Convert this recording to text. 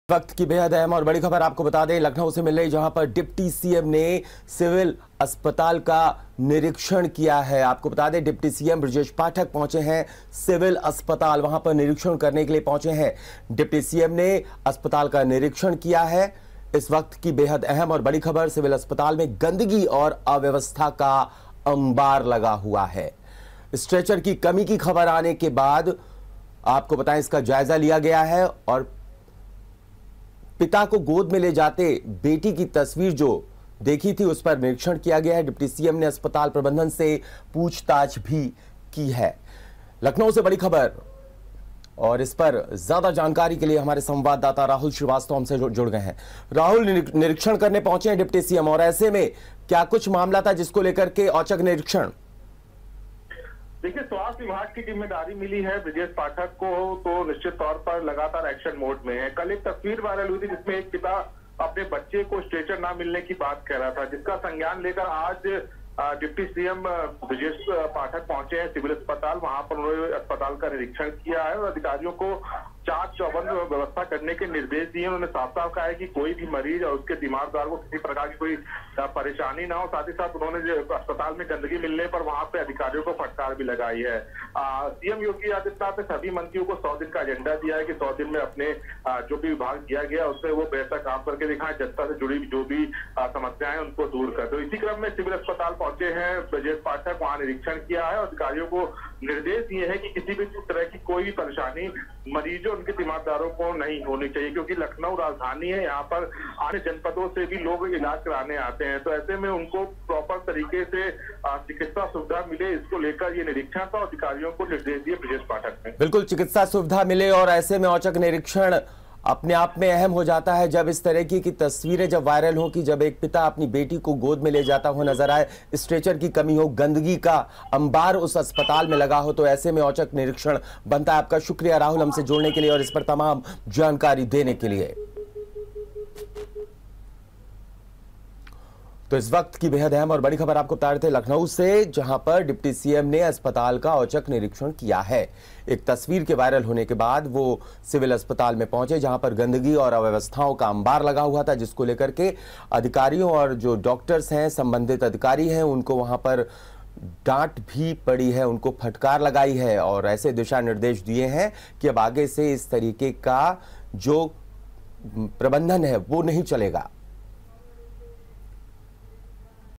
वक्त की बेहद अहम और बड़ी खबर आपको बता दें, लखनऊ से मिल रही, जहां पर डिप्टी सीएम ने सिविल अस्पताल का निरीक्षण किया है। आपको बता दें, डिप्टी सीएम ब्रजेश पाठक पहुंचे हैं सिविल अस्पताल, वहां पर निरीक्षण करने के लिए पहुंचे हैं। डिप्टी सीएम ने अस्पताल का निरीक्षण किया है। इस वक्त की बेहद अहम और बड़ी खबर, सिविल अस्पताल में गंदगी और अव्यवस्था का अंबार लगा हुआ है। स्ट्रेचर की कमी की खबर आने के बाद आपको बताएं, इसका जायजा लिया गया है और पिता को गोद में ले जाते बेटी की तस्वीर जो देखी थी उस पर निरीक्षण किया गया है। डिप्टी सीएम ने अस्पताल प्रबंधन से पूछताछ भी की है। लखनऊ से बड़ी खबर, और इस पर ज्यादा जानकारी के लिए हमारे संवाददाता राहुल श्रीवास्तव हमसे जुड़ गए हैं। राहुल, निरीक्षण करने पहुंचे हैं डिप्टी सीएम, और ऐसे में क्या कुछ मामला था जिसको लेकर के औचक निरीक्षण? देखिए, स्वास्थ्य विभाग की जिम्मेदारी मिली है ब्रजेश पाठक को, तो निश्चित तौर पर लगातार एक्शन मोड में है। कल एक तस्वीर वायरल हुई थी जिसमें एक पिता अपने बच्चे को स्ट्रेचर ना मिलने की बात कह रहा था, जिसका संज्ञान लेकर आज डिप्टी सीएम ब्रजेश पाठक पहुंचे हैं सिविल अस्पताल। वहां पर उन्होंने अस्पताल का निरीक्षण किया है और अधिकारियों को जांच चौबंद व्यवस्था करने के निर्देश दिए। उन्होंने साफ साफ कहा है कि कोई भी मरीज और उसके दिमागदार को किसी प्रकार की कोई परेशानी ना हो। साथ ही साथ उन्होंने जो अस्पताल में गंदगी मिलने पर वहां पे अधिकारियों को फटकार भी लगाई है। सीएम योगी आदित्यनाथ ने सभी मंत्रियों को 100 दिन का एजेंडा दिया है कि 100 दिन में अपने जो भी विभाग दिया गया उससे वो बेहतर काम करके दिखाएं, जनता से जुड़ी जो भी समस्याएं उनको दूर कर। तो इसी क्रम में सिविल अस्पताल पहुंचे हैं ब्रजेश पाठक, वहां निरीक्षण किया है और अधिकारियों को निर्देश दिए हैं कि किसी भी तरह की कोई भी परेशानी मरीजों उनके दिमागदारों को नहीं होनी चाहिए, क्योंकि लखनऊ राजधानी है, यहाँ पर अन्य जनपदों से भी लोग इलाज कराने आते हैं। तो ऐसे में उनको प्रॉपर तरीके से चिकित्सा सुविधा मिले, इसको लेकर ये निरीक्षण था। अधिकारियों को निर्देश दिए ब्रजेश पाठक ने। बिल्कुल, चिकित्सा सुविधा मिले, और ऐसे में औचक निरीक्षण अपने आप में अहम हो जाता है जब इस तरह की तस्वीरें जब वायरल हो कि जब एक पिता अपनी बेटी को गोद में ले जाता हुआ नजर आए, स्ट्रेचर की कमी हो, गंदगी का अंबार उस अस्पताल में लगा हो, तो ऐसे में औचक निरीक्षण बनता है। आपका शुक्रिया राहुल हमसे जुड़ने के लिए और इस पर तमाम जानकारी देने के लिए। तो इस वक्त की बेहद अहम और बड़ी खबर आपको बता रहे थे लखनऊ से, जहां पर डिप्टी सीएम ने अस्पताल का औचक निरीक्षण किया है। एक तस्वीर के वायरल होने के बाद वो सिविल अस्पताल में पहुंचे, जहां पर गंदगी और अव्यवस्थाओं का अंबार लगा हुआ था, जिसको लेकर के अधिकारियों और जो डॉक्टर्स हैं, संबंधित अधिकारी हैं, उनको वहां पर डांट भी पड़ी है, उनको फटकार लगाई है और ऐसे दिशा निर्देश दिए हैं कि अब आगे से इस तरीके का जो प्रबंधन है वो नहीं चलेगा।